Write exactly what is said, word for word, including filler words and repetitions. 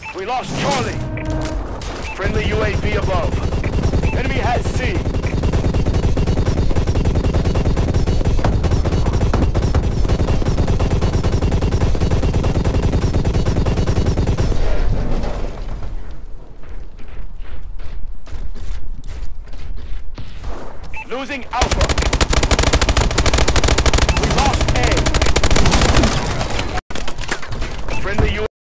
We lost Charlie. Friendly U A V above. Enemy has C. Losing Alpha.